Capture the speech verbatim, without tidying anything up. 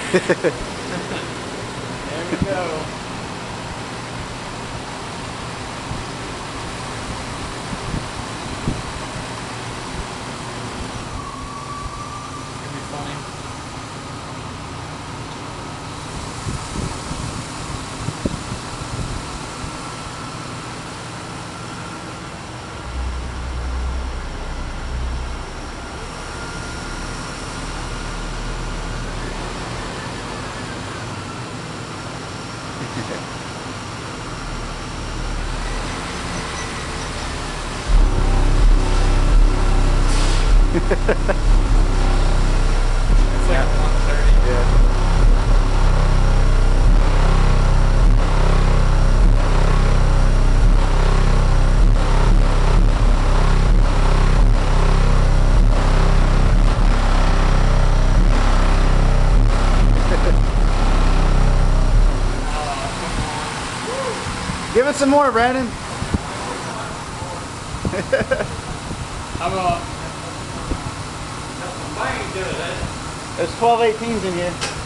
There we go. It's gonna be funny. It's like one thirty. Yeah. Give it some more, Brandon. How about There's twelve eighteens in here.